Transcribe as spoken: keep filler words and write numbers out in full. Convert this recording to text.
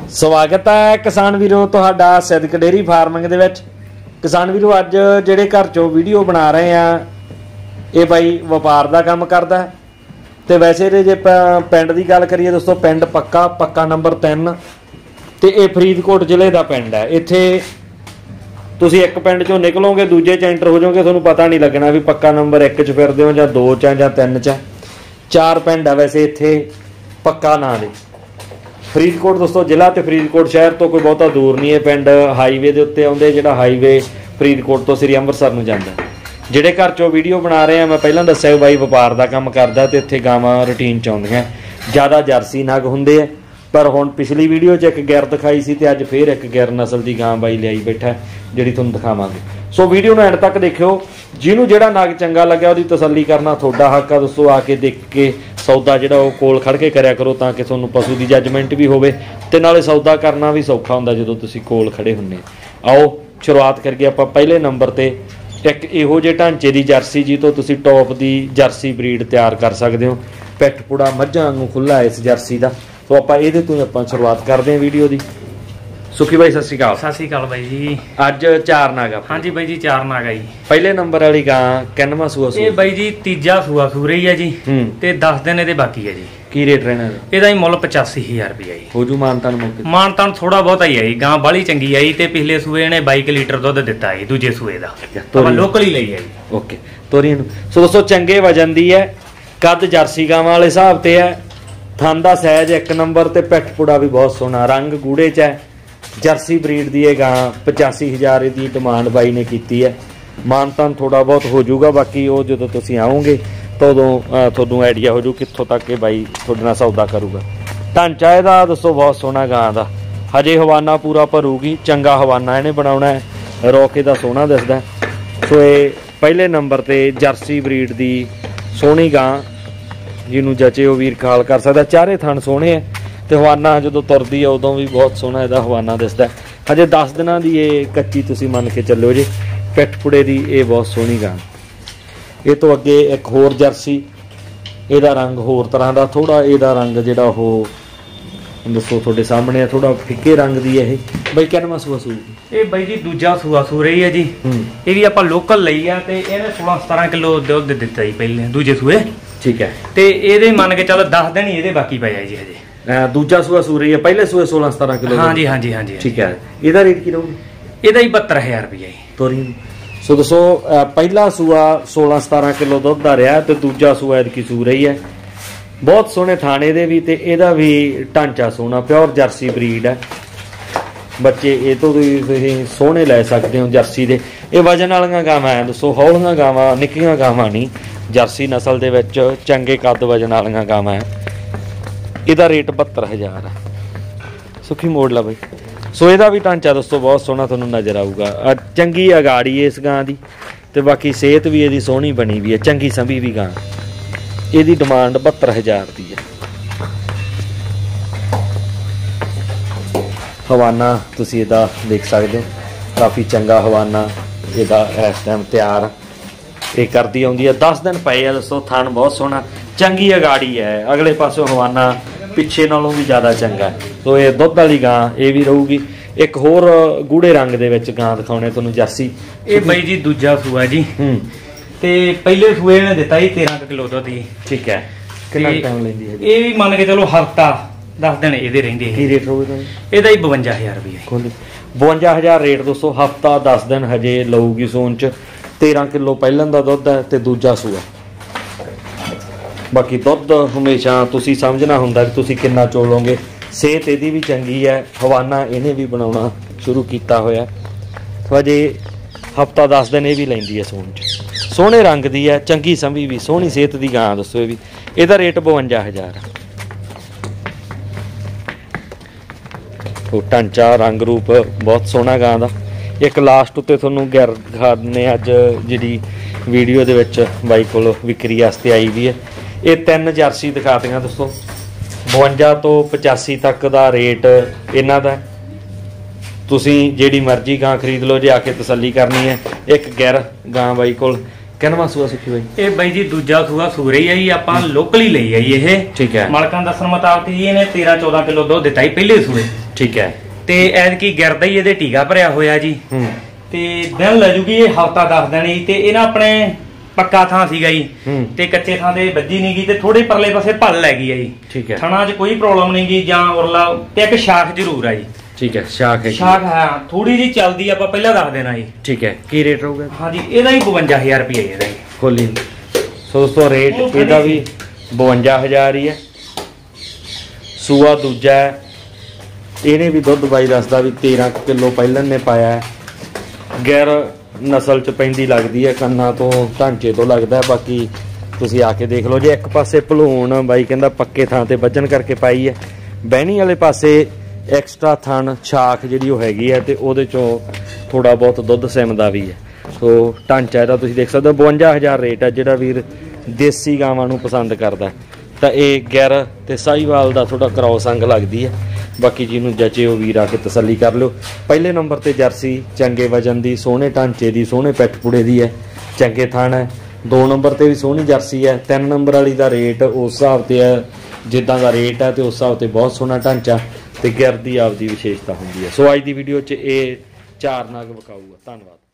स्वागत है किसान वीरों तुहाडा सिद्दक डेयरी फार्मिंग दे विच। किसान वीरों अज जिहड़े घर चों वीडियो बना रहे हैं ये भाई व्यापार का काम करता है। तो वैसे जे पिंड की गल करिए दोस्तों, पिंड पक्का पक्का नंबर तीन तो ये फरीदकोट जिले का पिंड है। इत्थे तुसीं एक पिंड चों निकलोगे दूजे च एंटर हो जाओगे, तुहानूं पता नहीं लगना भी पक्का नंबर एक च फिरदे हो जां दो च जां तीन च। चार पिंड है वैसे इत्थे पक्का नां दे। फरीदकोट दोस्तों जिला तो फरीदकोट शहर तो कोई बहुता दूर नहीं है। पिंड हाईवे के उत्ते आउंदे, जिहड़ा हाईवे फरीदकोट तो श्री अंमृतसर नूं जांदा। जिहड़े घर चों वीडियो बना रहे हैं मैं पहलां दस्सिआ बाई व्यापार का काम करदा ते इत्थे गावां रूटीन च आउंदियां। ज़्यादा जर्सी नग हुंदे आ, पर हुण पिछली वीडियो च एक गिर दिखाई सी ते अज फिर एक गिर नस्ल की गां बाई लियाई बैठा जिहड़ी तुहानूं दिखावांगे। सो वीडियो नूं एंड तक देखियो। जिन्होंने जिहड़ा नग चंगा लग्या उहदी तसल्ली करना तुहाडा हक आ। दोस्तों आके देख के सौदा जिहड़ा वो कोल खड़ के करिया करो ताकि तुहानूं पशु की जजमेंट भी होवे ते नाले सौदा करना भी सौखा हुंदा जदों तुसीं कोल खड़े हुंदे। आओ शुरुआत करिए आपां पहले नंबर ते एक इहो जे ढांचे की जर्सी जी तो तुसीं टॉप की जर्सी ब्रीड तैयार कर सकते हो। पिठ पुड़ा मझां वांगू खुला है इस जर्सी का। तो आपां इहदे तों आपां शुरुआत करते हैं वीडियो की। सुखी भाई सत श्री अकाल। सत श्री अकाल भाई जी। अज चार नाग आ। हाँ जी भाई जी चार नाग आई। पहले नंबर वाली गां किन्नवां सूआ ये भाई जी तीजा सूआ सूर ही है जी ते दस दिन ये बाकी है जी। की रेट रहना ਇਹਦਾ ਹੀ ਮੁੱਲ पचासी हज़ार रुपया जी। हो जू मानतान मौके मानतान थोड़ा बहुत ही है। गां बाली चंगी आई ते पिछले सूए ने बाईस लीटर दुध दिता है दूजे सूए दा। ਆਪਾਂ लोकल ही ਲਈ है जी। ओके ਤੋਰੀ ਨੂੰ ਸੋ ਦੋਸਤੋ ਚੰਗੇ ਵਜਨ ਦੀ ਹੈ, ਕੱਦ ਜਰਸੀ ਗਾਵਾਂ ਵਾਲੇ ਹਿਸਾਬ ਤੇ ਹੈ, ਥਣ ਦਾ ਸਾਈਜ਼ ਇੱਕ ਨੰਬਰ ਤੇ ਪਿੱਠ ਪੁੜਾ ਵੀ ਬਹੁਤ ਸੋਹਣਾ, ਰੰਗ ਗੂੜੇ ਚ ਹੈ। जर्सी ब्रीड की यह गां पचासी हज़ार की डिमांड बाई ने की है। मानतान थोड़ा बहुत हो जाऊगा, बाकी वो जो तुम आओगे तो उदों थोड़ा आइडिया हो जू कितों तक के बाई थोड़े नाल सौदा करूगा। ढांचा इहदा दसो बहुत सोहना गां दा, हजे हवाना पूरा भरूगी, चंगा हवाना इहने बनाउणा है, रोके दा सोहना दिसदा। सो ये पहले नंबर ते जर्सी ब्रीड की सोहनी गां जिन्हों जचे वो वीर खाल कर सकदा। चारे थण सोहने है तो हवाना जो तुरदी है उदों भी बहुत सोहना इसका हवाना दिसदा। हजे दस दिनों की ये कच्ची तुसीं मन के चलो जी। पिठ पुड़े की ये बहुत सोहनी गां। ये तो अगे एक होर जर्सी, ਇਹਦਾ रंग होर तरह का थोड़ा, ਇਹਦਾ रंग जिहड़ा ਉਹ दसो तुहाडे सामने है, थोड़ा फिक्के रंग की है। बई किन्नवां सूआ सूई ये बई जी दूजा सूआ सू रही है जी। ये भी आपां लोकल लई आ ते ਇਹਨੇ सोलह सत्रह किलो दुध दिता जी पहले दूजे सूए। ठीक है ते ਇਹਦੇ मन के चलो दस दिन ही ਇਹਦੇ बाकी पए जी। हजे दूजा सूआ सू रही है, पहले सूए सोलह सत्रह किलो। हाँ जी हाँ जी हाँ जी। ठीक है ਇਹਦਾ रेट की ਰਹੂਗਾ? ਇਹਦਾ ही बहत्तर हज़ार रुपया जी। ਤੋਰੀ सो दसो पहला सूआ सोलह सतारह किलो दुध का रहा तो दूजा सूआ इसकी सू रही है। बहुत सोहने थाने दे भी ते ਇਹਦਾ भी ढांचा सोहना, प्योर जर्सी ब्रीड है। बच्चे ये तो तुसीं सोहने लै सकते हो जर्सी दे। ये वजन वालियां गावां है दसो, हौलियां गावां निक्कियां गावां नहीं, जर्सी नस्ल दे विच चंगे कद वजन वालियां गावां है। ਇਹਦਾ रेट बहत्तर हज़ार है। सुखी मोड़ ला बई। सो ਇਹਦਾ भी ढांचा दोस्तों बहुत सोहना तुहानूं नज़र आऊगा। चंगी अगाड़ी है इस गां की ते बाकी सेहत भी ਇਹਦੀ सोहनी बनी भी है, चंगी संभी भी गां। ਇਹਦੀ डिमांड बहत्तर हज़ार की है। हवाना तुसीं ਇਹਦਾ देख सकते हो, काफ़ी चंगा हवाना ਇਹਦਾ इस टाइम तैयार ये करती आउंदी है। दस दिन पे है दोस्तों, थान बहुत सोहना, चंगी अगाड़ी है। अगले पासों हवाना पिछे नालों भी ज़्यादा चंगा है। तो ये दुध वाली गां ये भी रहूगी। एक होर गूढ़े रंग दे विच गां दिखाउने तुहानूं जर्सी। ये बई जी दूजा सूआ जी ते पहले सूए ने दिता ही तेरह किलो दुध जी। ठीक है कितना टाइम लैंदी है? ये भी मान के चलो हफ्ता दस दिन ये रहिंदे। की रेट होगा ਇਹਦਾ ही बवंजा हज़ार रुपये। बवंजा हज़ार रेट दोस्तों, हफ्ता दस दिन हजे लऊगी सोन च। तेरह किलो पहलन का दुध है तो दूजा सूआ। बाकी दुध हमेशा तुसीं समझना हुंदा कि तुसीं किन्ना चोलोगे। सेहत ਇਹਦੀ भी चंगी है, हवाना इन्हें भी बनाउणा शुरू किया होया। अजे हफ्ता दस दिन ये भी लैंदी है सोन च। सोहने रंग की है, चंगी संभी भी, सोहनी सेहत की गां दसो। ये भी ਇਹਦਾ रेट बवंजा हज़ार है। तो ढांचा रंग रूप बहुत सोहना गां दा। एक लास्ट उत्ते तुहानूं गिर दिखाने अज जिहड़ी वीडियो दे विच बाई कोल विक्री वास्ते आई भी है। ये तीन जर्सी दिखातियां दोस्तों, बवंजा तो पचासी तक का रेट इन्हां दा। तुसीं जिहड़ी मर्जी गां खरीद लो जे आके तसल्ली करनी है। एक गिर गां बाई कोल किन्नवां सूआ सुखी बाई? ये बाई जी दूजा सूआ सूर ही है, आपां लोकल ही लई है ये। ठीक है मालकां दस्सण मुताबिक जी इहने तेरह चौदह किलो दुध दिता ही पहले सूए। ठीक है ਤੇ ਐਤਕੀ ਗਿਰਦਾ ਹੀ ਇਹਦੇ ਟੀਕਾ ਭਰਿਆ ਹੋਇਆ ਜੀ ਤੇ ਦਿਨ ਲੈ ਜੂਗੀ ਇਹ ਹਫਤਾ ਦਸ ਦਿਨ ਜੀ। ਤੇ ਇਹਨਾਂ ਆਪਣੇ ਪੱਕਾ ਥਾਂ ਸੀਗਾ ਜੀ ਤੇ ਕੱਚੇ ਥਾਂ ਤੇ ਵੱਜੀ ਨਹੀਂ ਗਈ ਤੇ ਥੋੜੇ ਪਰਲੇ ਪਾਸੇ ਭਲ ਲੈ ਗਈ ਹੈ ਜੀ। ਠੀਕ ਹੈ ਥਣਾ 'ਚ ਕੋਈ ਪ੍ਰੋਬਲਮ ਨਹੀਂ ਗਈ ਜਾਂ ਉਰਲਾ ਤੇ ਇੱਕ ਸ਼ਾਖ ਜ਼ਰੂਰ ਆ ਜੀ। ਠੀਕ ਹੈ ਸ਼ਾਖ ਹੈ ਸ਼ਾਖ ਹਾਂ ਥੋੜੀ ਜੀ ਚੱਲਦੀ ਆਪਾਂ ਪਹਿਲਾਂ ਦੱਸ ਦੇਣਾ ਜੀ। ਠੀਕ ਹੈ ਕੀ ਰੇਟ ਰਹੂਗਾ? ਹਾਂਜੀ ਇਹਦਾ ਹੀ ਬਵੰਜਾ ਹਜ਼ਾਰ ਰੁਪਏ ਇਹਦਾ ਜੀ ਖੋਲੀ। ਸੋ ਦੋਸਤੋ ਰੇਟ ਇਹਦਾ ਵੀ ਬਵੰਜਾ ਹਜ਼ਾਰ ਹੀ ਹੈ। ਸੂਆ ਦੂਜਾ ਹੈ। ਇਹਨੇ ਵੀ ਦੁੱਧ ਬਾਈ ਦੱਸਦਾ ਵੀ ਤੇਰਾਂ ਕਿਲੋ ਪਹਿਲਾਂ ਨੇ ਪਾਇਆ ਹੈ। ਗੈਰ ਨਸਲ ਚ ਪੈਂਦੀ ਲੱਗਦੀ ਹੈ ਕੰਨਾਂ ਤੋਂ ਢਾਂਚੇ ਤੋਂ ਲੱਗਦਾ। ਬਾਕੀ ਤੁਸੀਂ ਆ ਕੇ ਦੇਖ ਲਓ ਜੇ ਇੱਕ ਪਾਸੇ ਭਲੂਣ ਬਾਈ ਕਹਿੰਦਾ ਪੱਕੇ ਥਾਂ ਤੇ ਵੱਜਣ ਕਰਕੇ ਪਾਈ ਹੈ। ਬਹਿਣੀ ਵਾਲੇ ਪਾਸੇ ਐਕਸਟਰਾ ਥਣ ਛਾਖ ਜਿਹੜੀ ਉਹ ਹੈਗੀ ਹੈ ਤੇ ਉਹਦੇ ਚੋਂ ਥੋੜਾ ਬਹੁਤ ਦੁੱਧ ਸਿਮਦਾ ਵੀ ਹੈ। ਸੋ ਢਾਂਚਾ ਇਹਦਾ ਤੁਸੀਂ ਦੇਖ ਸਕਦੇ ਹੋ ਬਵੰਜਾ ਹਜ਼ਾਰ ਰੇਟ ਹੈ। ਜਿਹੜਾ ਵੀਰ ਦੇਸੀ ਗਾਵਾਂ ਨੂੰ ਪਸੰਦ ਕਰਦਾ ਤਾਂ ਇਹ ਗਿਰ ਤੇ ਸਾਹੀਵਾਲ ਦਾ ਥੋੜਾ ਕ੍ਰੋਸ ਅੰਗ ਲੱਗਦੀ ਹੈ। ਬਾਕੀ ਜਿਹਨੂੰ ਜਚੇ ਉਹ ਵੀਰ ਆ ਕੇ ਤਸੱਲੀ ਕਰ ਲਿਓ। ਪਹਿਲੇ ਨੰਬਰ ਤੇ ਜਰਸੀ ਚੰਗੇ ਵਜਨ ਦੀ ਸੋਹਣੇ ਢਾਂਚੇ ਦੀ ਸੋਹਣੇ ਪਿੱਠ ਪੁੜੇ ਦੀ ਹੈ ਚੰਗੇ ਥਣ ਹੈ। ਦੋ ਨੰਬਰ ਤੇ ਵੀ ਸੋਹਣੀ ਜਰਸੀ ਹੈ। ਤਿੰਨ ਨੰਬਰ ਵਾਲੀ ਦਾ ਰੇਟ ਉਸ ਹਿਸਾਬ ਤੇ ਹੈ ਜਿੱਦਾਂ ਦਾ ਰੇਟ ਹੈ ਤੇ ਉਸ ਹਿਸਾਬ ਤੇ ਬਹੁਤ ਸੋਹਣਾ ਢਾਂਚਾ ਤੇ ਗਿਰ ਦੀ ਆਪਦੀ ਵਿਸ਼ੇਸ਼ਤਾ ਹੁੰਦੀ ਹੈ। ਸੋ ਅੱਜ ਦੀ ਵੀਡੀਓ 'ਚ ਇਹ ਚਾਰ ਨਾਗ ਵਿਕਾਊਗਾ। ਧੰਨਵਾਦ।